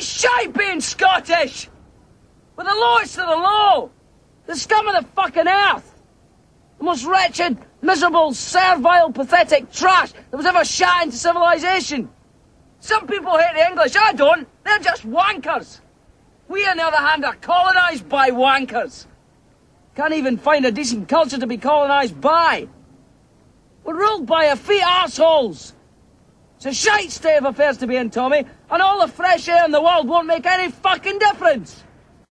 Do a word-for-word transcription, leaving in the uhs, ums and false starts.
It's shite being Scottish! We're the lowest of the low! The scum of the fucking earth! The most wretched, miserable, servile, pathetic trash that was ever shot into civilization! Some people hate the English, I don't! They're just wankers! We, on the other hand, are colonised by wankers! Can't even find a decent culture to be colonised by! We're ruled by effete arseholes! It's a shite state of affairs to be in, Tommy, and all the fresh air in the world won't make any fucking difference!